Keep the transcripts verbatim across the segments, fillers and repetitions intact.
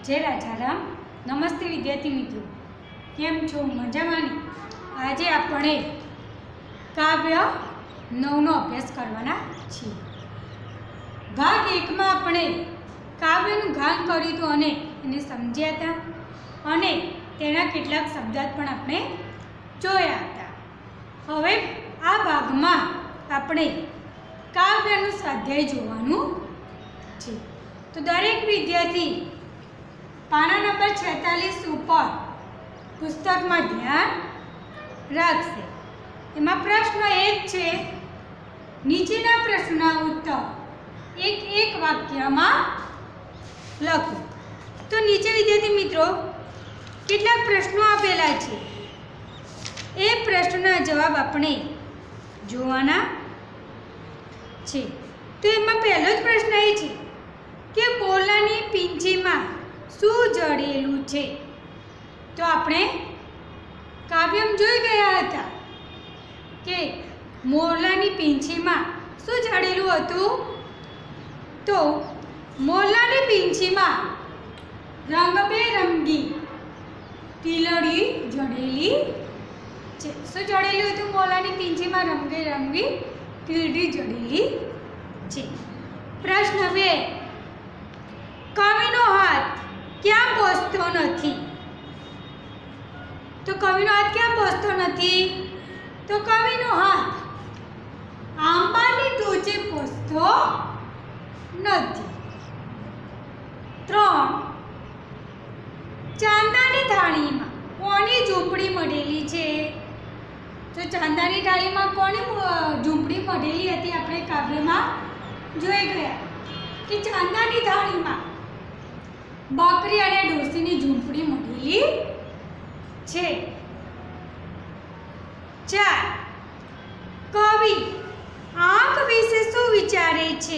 जय राजाराम। नमस्ते विद्यार्थी मित्रों, केम छो? मजामानी? आजे आपणे काव्य नवनो अभ्यास करवाना छीए। भाग एक में आपणे काव्यनुं गान कर्युं हतुं अने एने समज्या हता अने तेना केटलाक शब्दार्थ पण आपणे जोया हता। हवे आ भागमां आपणे काव्यनुं स्वाध्याय जोवानुं छे। तो दरेक विद्यार्थी पाना नंबर छेतालीस पर पुस्तक में ध्यान राखशे। एमां प्रश्न एक छे, नीचेना प्रश्नों उत्तर एक एक वाक्य में लखो। तो नीचे विद्यार्थी मित्रों केटलाक प्रश्नों आपेला छे, ए प्रश्नना जवाब आपणे जोवाना छे। तो एमां पहेलो ज प्रश्न ए छे के मोरलानी पींછી में शू जड़ेलू छे। तो आपणे काव्यम जोई गया हता के मोरलानी पींછી में शू जड़ेलू हतुं। तो मोरलानी पींછી में रंगबेरंगी टीलड़ी जड़ेली छे। शू जड़ेलू हतुं? मोरलानी पींછી में रंगबेरंगी टीलड़ी जड़ेली छे। प्रश्न बे, कविनो हाथ क्या पહોંચતો નથી? तो कविनो हाथ क्या पહોંચતો નથી? तो कविनो हाथ आंबानी टोचे पહોંચતો નથી। त्रण, चांदानी थाळी में कोनी झूंपड़ी मळेली छे? तो चांदानी थाळी में कोनी झूंपड़ी मळेली हती आपणे काव्यमां जोई गया कि चांदानी थाळी में बकरी अने डोशीनी झूंपड़ी मळेली छे। चार, कवि आंख विશે શું વિચારે છે?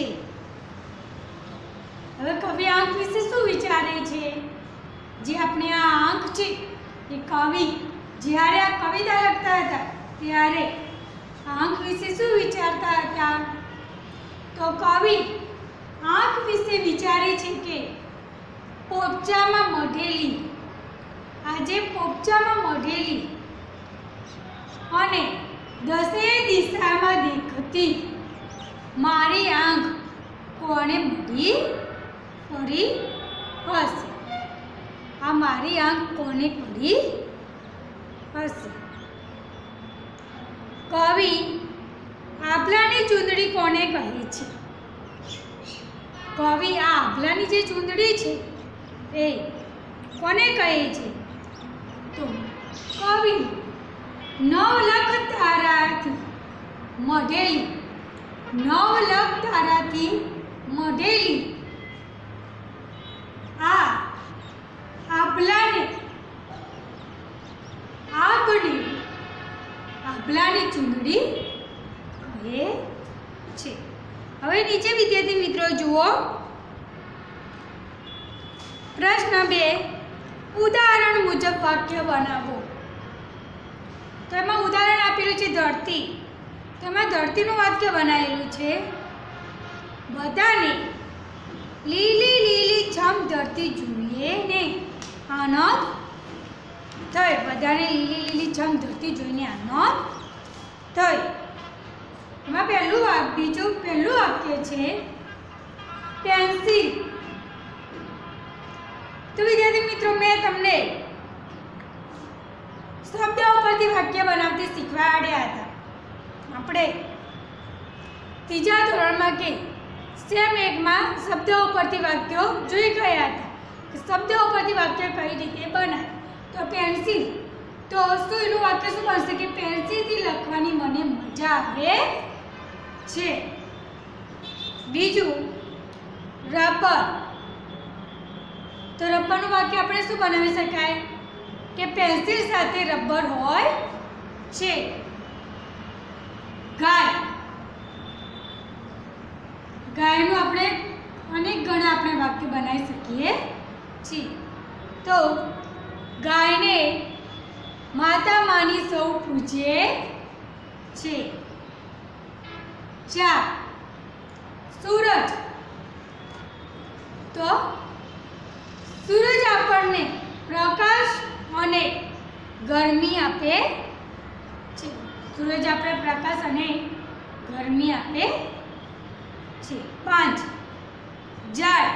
હવે કવિ આંખ વિશે શું વિચારે છે? જે આપણે આ આંખ છે એ કવિ જ્યારે આ કવિતા લખતા હતા ત્યારે આંખ વિશે શું વિચારતા હતા? તો કવિ આંખ વિશે વિચારે છે કે પોપચામાં મઢેલી, આજે પોપચામાં મઢેલી અને દસે દિશામાં દેખતી મારી આંખ કોણે મઢી પડી હશે? આ મારી આંખ કોને પડી હશે? કવિ આભલાની ચૂંદડી કોને કહે છે? કવિ આ આભલાની જે ચૂંદડી છે એ કોને કહે છે? તો કવિ નવલખ તારાથી મઢેલી, નવલખ તારાથી મઢેલી આ આભલાને આભની આભલાની ચૂંદડી કહે છે। હવે નીચે વિદ્યાર્થી મિત્રો જુઓ प्रश्न बे, उदाहरण मुजब वाक्य बनावो। तो एमां उदाहरण आपेलुं छे धरती। तो एमां धरतीनुं वाक्य बनावेलुं छे, बधाने लीली लीली छम धरती जोईए ने आनंद थयो। बधाने लीली लीली छम धरती जोईने आनंद थयो। एमां पहेलुं वाक्य बीजुं पहेलुं वाक्य छे पेन्सिल। तो विद्यार्थी मित्रों मैं तमने शब्दों परथी वाक्य बनावती शीखवाड्या हता। आपणे तीजा धोरणमां के सेम एक में शब्दों परथी वाक्यो जोई गया हता कि शब्दों परथी वाक्य कई रीते बनाय। तो पेन्सिल, तो शुं एनुं वाक्य शुं बनशे कि पेन्सिलथी लखवानी मने मजा आवे छे। बीजुं रबर, तो रबरनुं वाक्य आपणे शुं बनावी शकाय कि पेन्सिल साथे रबर होय छे। गाय, गायनुं आपणे अनेक गणा आपणे वाक्य बनावी शकीए छीए। तो गायने माता मानी सौ पूजे छे। चार, सूरज, तो સૂરજ આપણને પ્રકાશ અને ગરમી આપે છે। સૂરજ આપણે પ્રકાશ અને ગરમી આપે છે। પાંચ, ઝાડ।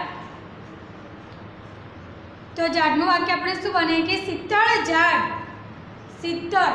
તો ઝાડનું વાક્ય આપણે શું બને કે શીતળ ઝાડ શીતળ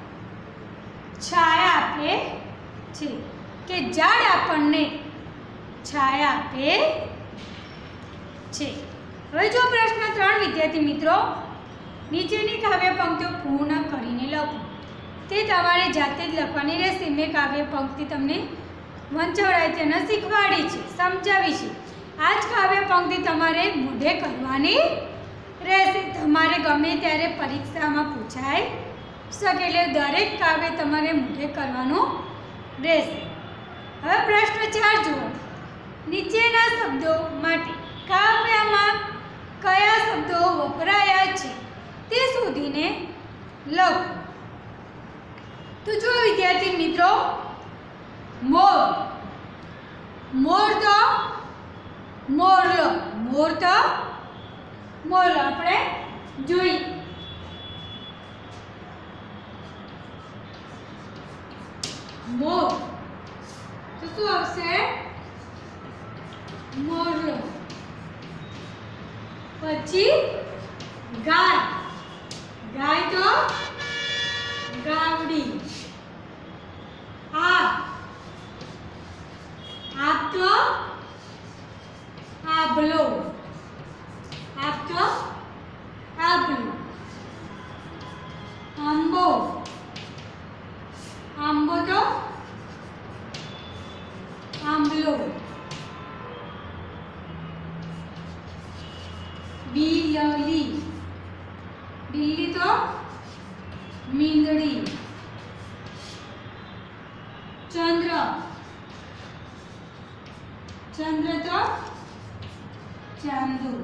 છાયા આપે છે, કે ઝાડ આપણને છાયા આપે છે। હવે જો પ્રશ્ન ત્રણ વિદ્યાર્થી મિત્રો, નીચેની કાવ્ય પંક્તિઓ પૂર્ણ કરીને લખો। તે તમારે જાતે જ લખવાની રહેશે। મેં કાવ્ય પંક્તિ તમને વંચાવડાવી તેને શીખવાડી છે, સમજાવી છે। આ જ કાવ્ય પંક્તિ તમારે મોઢે કરવાની રહેશે। તમારે ગમે ત્યારે પરીક્ષામાં પૂછાઈ શકે, એટલે દરેક કાવ્ય તમારે મોઢે કરવાનું રહેશે। હવે પ્રશ્ન ચાર જુઓ। નીચેના શબ્દો માટે કાવ્યમાં કયા શબ્દો વપરાયા છે તે શોધીને લખો। તો જો વિદ્યાર્થી મિત્રો, મોર મોર તો મોરલો મોર તો મોરલો આપણે જોઈએ। મોર તો શું આવશે? મોરલો। પછી ગાય ગાય તો ગાવડી। આપ આપ તો આભલો આપ તો આભલો। આંબો આંબો તો આંબલો। બિલ્લી બિલ્લી તો મીંદડી। ચંદ્ર ચંદ્ર તો ચાંદુ।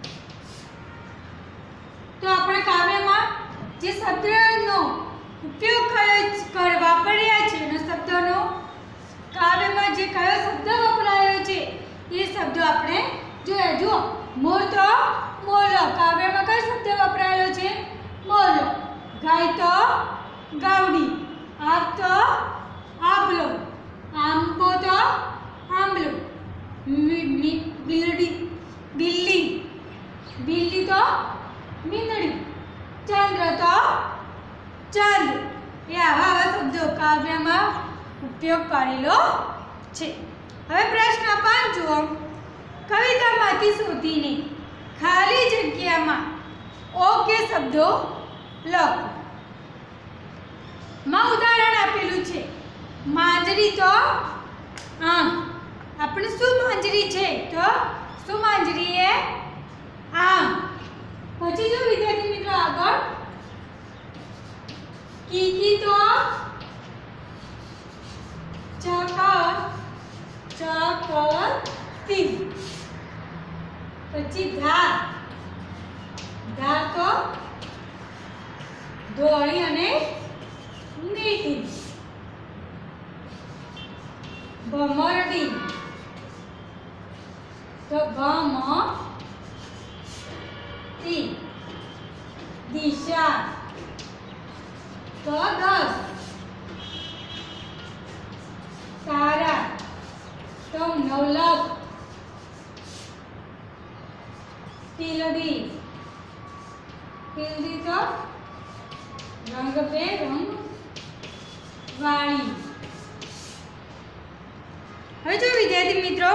તો આપણે કાવ્યમાં જે શબ્દનો ઉપયોગ કયો વાપર્યા છે અને શબ્દનો કાવ્યમાં જે કયો શબ્દ વપરાયો છે એ શબ્દો આપણે જોયા। જુઓ, મોર તો મોરલો, કાવ્યમાં કયો શબ્દ વપરાયેલો છે? મોરલો। ગાય તો ગાવડી, આપ તો આભલો, આંબો તો આંબલો, બિલ્લી બિલ્લી બિલ્લી તો મીંદડી, ચંદ્ર તો ચાંદ। એ આવા આવા શબ્દો કાવ્યમાં ઉપયોગ કરેલો છે। હવે પ્રશ્ન પાંચ જુઓ। કવિતામાંથી શોધીને ખાલી જગ્યામાં યોગ્ય શબ્દો લખો। માં ઉદાહરણ આપેલું છે, માંજરી તો આંખ। આપણે શું માંજરી છે? તો શું માંજરી એ આંખ। પછી જો વિદ્યાર્થી મિત્રો આગળ, કીકી તો ચકર ચકરતી। પછી ધાર ધાર તો ધોળી અને મીઠી। ભમરડી તો ભમતી। દિશા તો દસ। તારા તો નવલખ। તિલડી તિલડી તો રંગ બેરંગ વાળી। હવે જો વિદ્યાર્થી મિત્રો,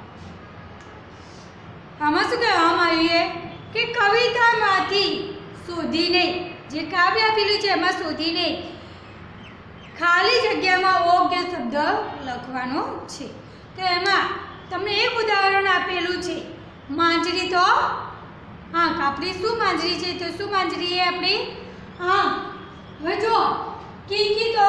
આમાં શું કહેવામાં આવ્યું છે કે કવિતામાંથી શોધીને, જે કાવ્ય આપેલું છે એમાં શોધીને ખાલી જગ્યામાં યોગ્ય શબ્દ લખવાનો છે। તો એમાં તમને એક ઉદાહરણ આપેલું છે, માંજરી તો આંખ। આપણી શું માંજરી છે? તો શું માંજરી એ આપણી આંખ। હવે જો, કીકી તો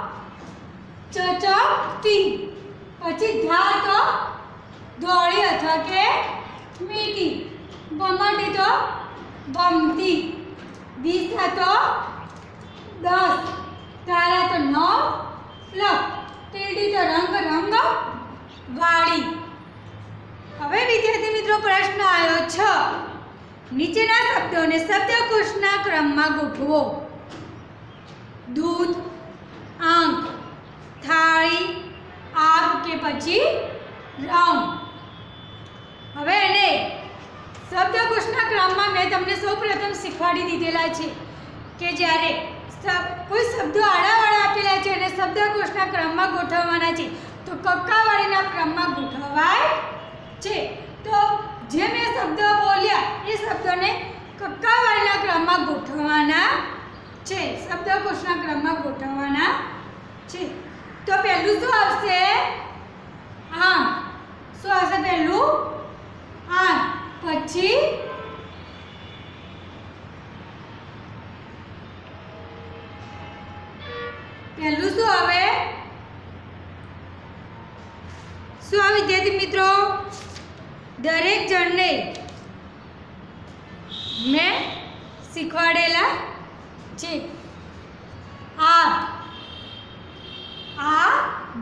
ચચકતી। પછી ધાર તો ધોળી અથવા કે મીઠી। ભમરડી તો ભમતી। દિશા તો દસ। તારા તો નવ લખ। તીડી તો રંગ રંગ વાળી। હવે વિદ્યાર્થી મિત્રો પ્રશ્ન આવ્યો છ નીચેના શબ્દોને શબ્દકોશના ક્રમમાં ગોઠવો. દૂધ, આંખ, થાળી, આગ કે પછી રંગ. હવે એને શબ્દકોશના ક્રમમાં મેં તમને સૌપ્રથમ શીખવાડી દીધેલા છે કે જ્યારે કોઈ શબ્દો આડાવાળા આપેલા છે અને શબ્દકોશના ક્રમમાં ગોઠવવાના છે તો કક્કાવાળીના ક્રમમાં ગોઠવાય છે. તો જે મેં શબ્દો બોલ્યા એ શબ્દોને કક્કાવાળીના ક્રમમાં ગોઠવવાના છે, શબ્દકોશના ક્રમમાં ગોઠવવાના છે. તો પહેલું શું આવશે? આંખ. શું આવશે પહેલું? આંખ. પછી પહેલું શું આવે? શું આવે વિદ્યાર્થી મિત્રો? દરેક જણને મેં શીખવાડેલા છે. આ આ બ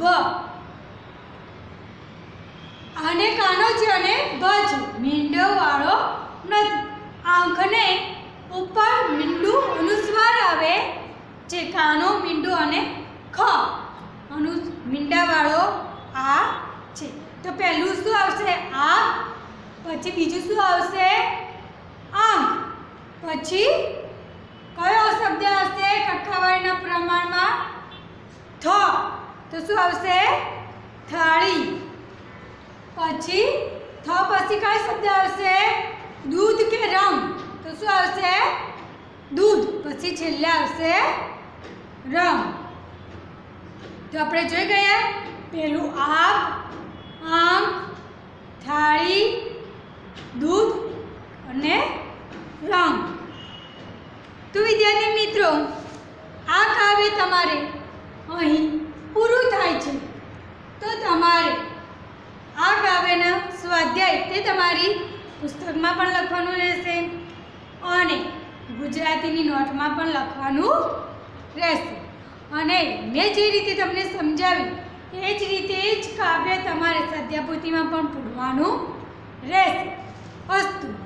આને કાનો છે અને બ છે, મીંડો વાળો નથી. આંખને ઉપર મીંડું અનુસ્વાર આવે છે, કાનો, મીંડું અને ખ અનુ મીંડા વાળો આ છે. તો પહેલું શું આવશે? આ. પછી બીજું શું આવશે? આંખ. પછી કયો શબ્દ આવશે કક્કાવાળીના પ્રમાણમાં? થ. તો શું આવશે? થાળી. પછી થ પછી કયો શબ્દ આવશે? દૂધ કે રંગ. તો શું આવશે? દૂધ. પછી છેલ્લે આવશે રંગ. તો આપણે જોઈ ગયા પેલું આગ, આંખ, થાળી, દૂધ અને રંગ. તો વિદ્યાર્થી મિત્રો આ કાવ્ય તમારે અહીં પૂરું થાય છે. તો તમારે આ કાવ્યના સ્વાધ્યાય તે તમારી પુસ્તકમાં પણ લખવાનું રહેશે અને ગુજરાતીની નોટમાં પણ લખવાનું રહેશે. અને મેં જે રીતે તમને સમજાવ્યું એ જ રીતે જ કાવ્ય તમારે સ્વાધ્યાયપોથીમાં પણ પૂરવાનું રહેશે. અસ્તુ.